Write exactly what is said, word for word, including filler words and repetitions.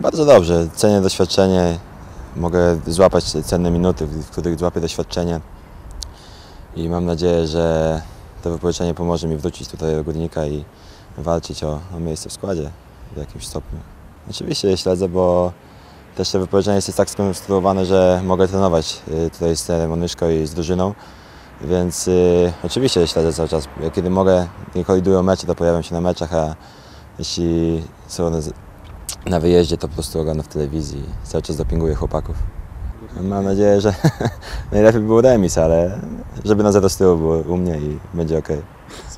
Bardzo dobrze, cenię doświadczenie, mogę złapać cenne minuty, w których złapię doświadczenie i mam nadzieję, że to wypożyczenie pomoże mi wrócić tutaj do Górnika i walczyć o, o miejsce w składzie w jakimś stopniu. Oczywiście śledzę, bo też to wypożyczenie jest tak skonstruowane, że mogę trenować tutaj z trenerem Onyszko i z drużyną, więc y, oczywiście śledzę cały czas. Kiedy mogę, nie kolidują mecze, to pojawiam się na meczach, a jeśli są na, na wyjeździe, to po prostu oglądam w telewizji i cały czas dopinguję chłopaków. Mam nadzieję, że najlepiej był remis, ale żeby na zero z tyłu było u mnie i będzie ok.